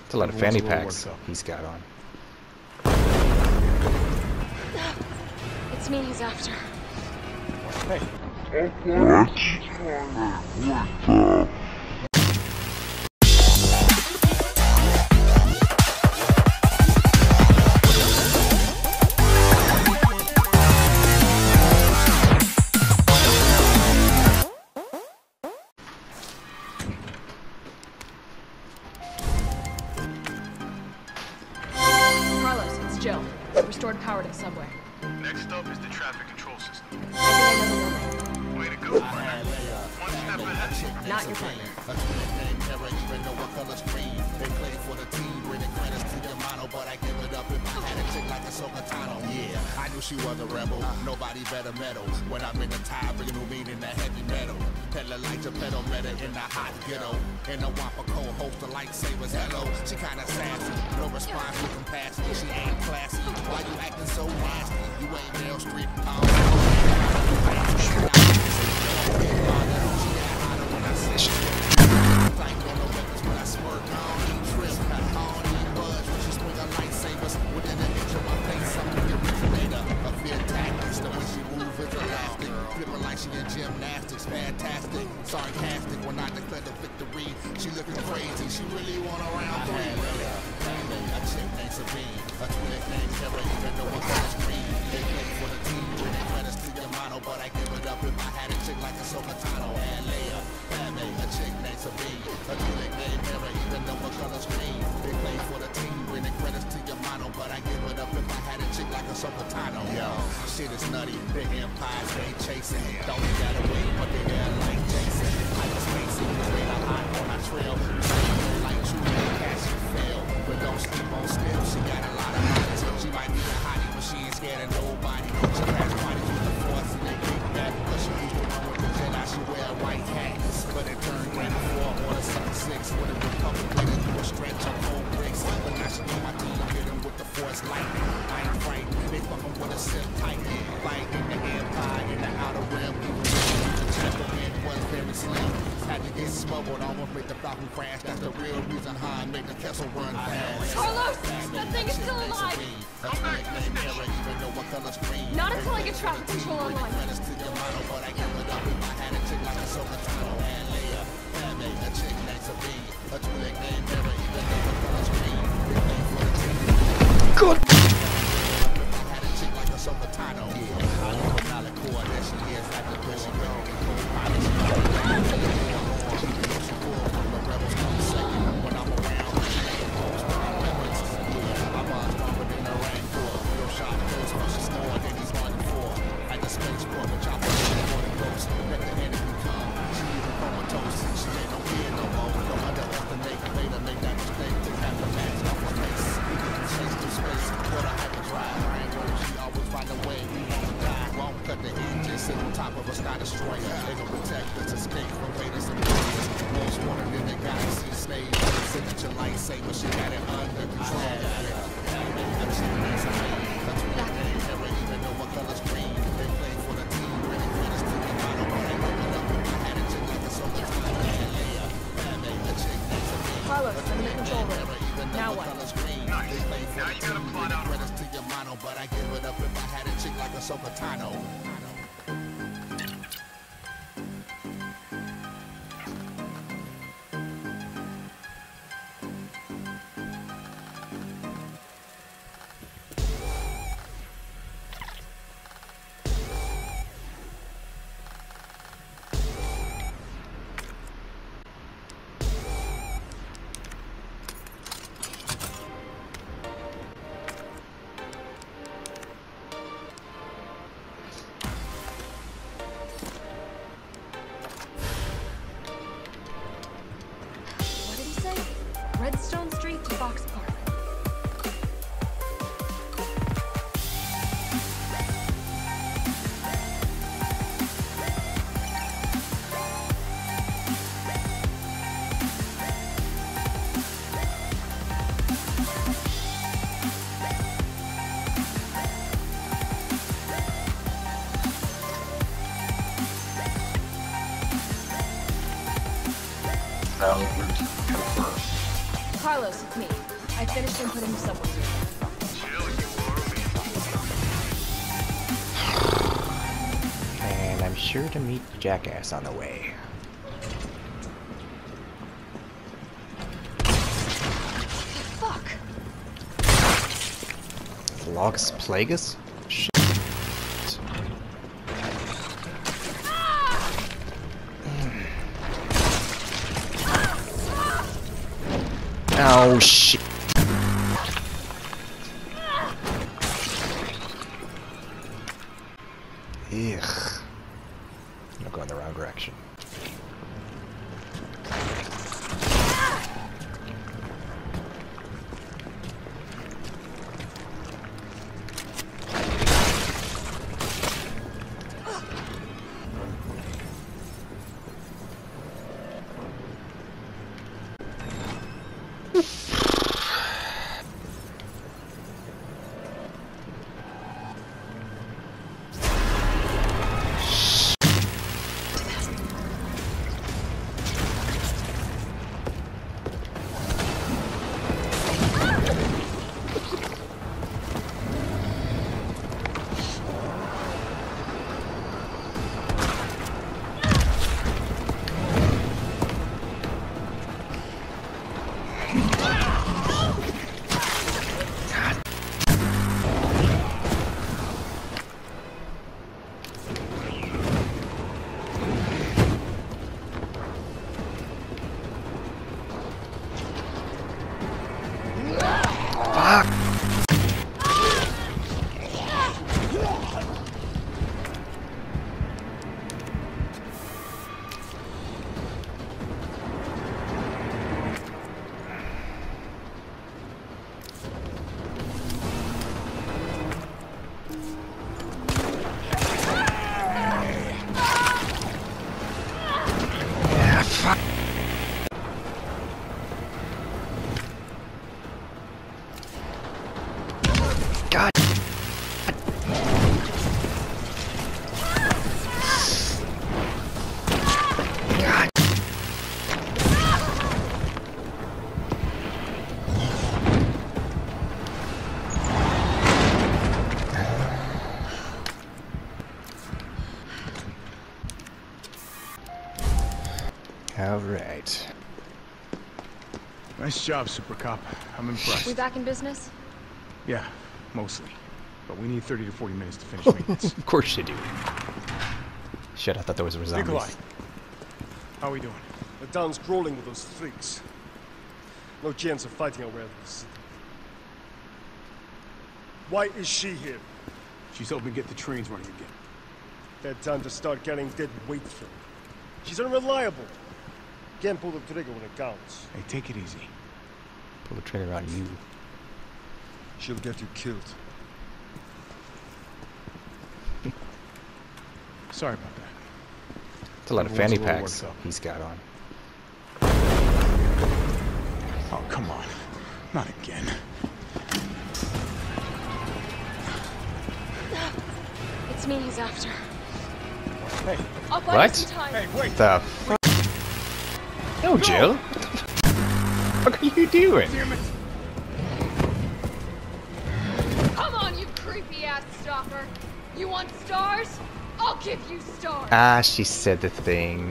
It's a lot of fanny packs he's got on. It's me he's after. Hey. Carlos, it's Jill. Restored power to the subway. Next up is the traffic control system. I think I know the building. Way to go, partner. One step ahead. Not your partner. Yeah, I knew she was a rebel. Nobody better metal. When I'm in the tire, bringing new meaning that heavy metal. Pedal like a pedal meta in the hot ghetto. In a Wampa co-host, the lightsabers. Hello, she kinda sassy. No response to compassion. She ain't classy. Why you acting so nasty? You ain't Meryl Streep. She in gymnastics, fantastic, sarcastic. When I declare the victory, she looking crazy. She really want a round three. A chick named Sabine, a twin named Kara, even though I'm on the screen. They play for the team, bring credits to your motto, but I give it up if I had a chick like a Somatano. And Leia, a chick named Sabine, a twin named Kara, even though I'm on the screen. They play for the team, bring credits to your motto, but I give it up if I had a chick like a Somatano. Yo, shit is nutty, the empires ain't chasing. Don't be that away, but they there like Jason. I just ain't seen the way I hide on my trail. Like you, cash you fail. But don't sleep on still, she got a lot of bodies. She might be a hottie, but she ain't scared of nobody. She has bodies with the force and they kick back. Cause she used to run with the Jedi, she wear a white hat. But it turned green 4 or the 6 with a Republic with it through a stretch of 4 bricks. But now she on my team, hitting with the force lightning. I ain't frightened, they fucking with a sip tight. Fight in the empire, in the outer rim. Was very slim. Had to get smuggled, almost made the Falcon crash. That's the real reason how I made the Kessel run fast. Carlos! That thing is still alive! Not until I get traffic control online. Good. Top of a sky destroyer, they gon' protect us, escape from raiders and warriors. Most wanted in the galaxy, slaves. Signature lightsaber, she got it under control. Even though my color's green, they play for the team. Bringing credits to the motto, but I give it up if I had a chick like a solar time. Carlos, I'm in the control room. Now what? They play for the team. Bringing credits to your motto, but I give it up if I had a chick like a Somatano. Redstone Street to Fox Park. Carlos, it's me. I finished inputting the subway. Chill, you are me. And I'm sure to meet Jackass on the way. Fuck! Vlogus Plagus? Shit. Oh shit. Ugh. I'm going the wrong direction. God. God. All right. Nice job, Super Cop. I'm impressed. We back in business? Yeah, mostly. But we need 30 to 40 minutes to finish maintenance. Of course you do. Shit, I thought there was a zombies. Nikolai, how are we doing? The town's crawling with those freaks. No chance of fighting our way out of the city. Why is she here? She's helping get the trains running again. Bad time to start getting dead weight filled. She's unreliable. Can't pull the trigger when it counts. Hey, take it easy. Pull the trigger on you. She'll get you killed. Sorry about that. It's a lot of Everyone's fanny a little packs worked up. he's got on. Oh, come on. Not again. It's me he's after. Hey, I'll buy What? you some time. hey, wait! The f- No, Jill. What are you doing? Damn it! Come on, you creepy ass stalker. You want stars? I'll give you stars. Ah, she said the thing.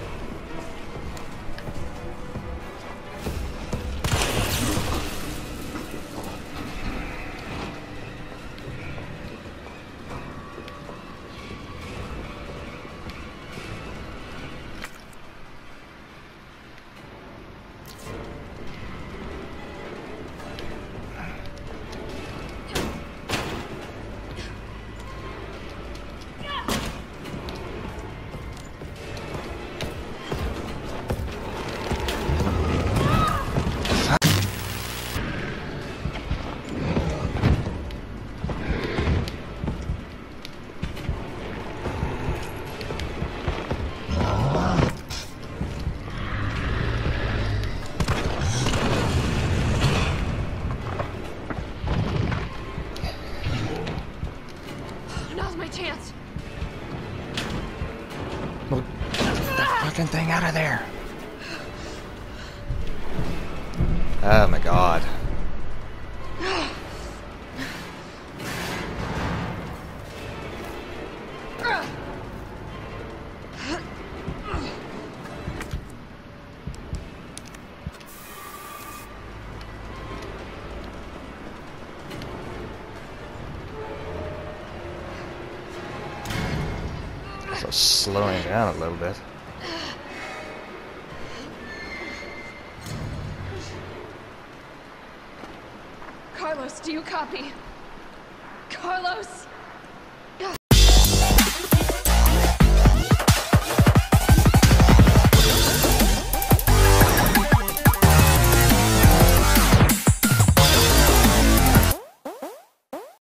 Now's my chance. Well, get that fucking thing out of there. Oh my god. So slowing down a little bit. Carlos, do you copy? Carlos?